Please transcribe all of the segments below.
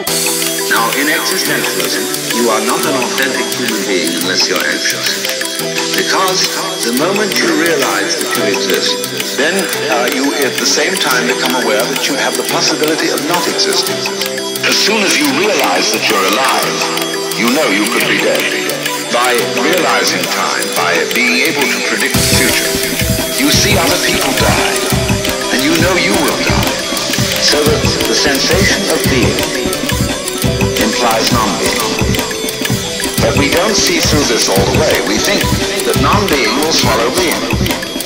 Now, in existentialism, you are not an authentic human being unless you're anxious. Because the moment you realize that you exist, then you at the same time become aware that you have the possibility of not existing. As soon as you realize that you're alive, you know you could be dead. By realizing time, by being able to predict the future, you see other people die, and you know you will die. So that the sensation of being implies non-being. But we don't see through this all the way. We think that non-being will swallow being.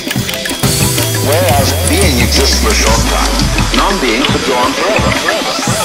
Whereas being exists for a short time, non-being could go on forever.